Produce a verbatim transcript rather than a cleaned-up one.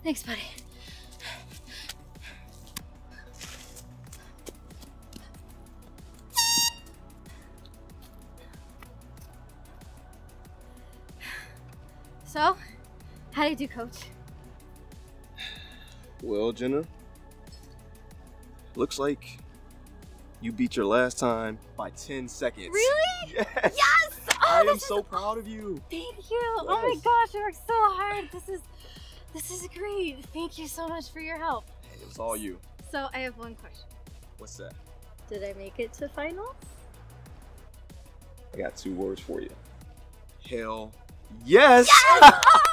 Thanks, buddy. So, how do you do, Coach? Well, Jenna, looks like you beat your last time by ten seconds. Really? Yes! Yes! Oh, I am this so is... proud of you. Thank you. Yes. Oh my gosh, I worked so hard. This is, this is great. Thank you so much for your help. Hey, it was all you. So, I have one question. What's that? Did I make it to finals? I got two words for you. Hell yes! Yes! Oh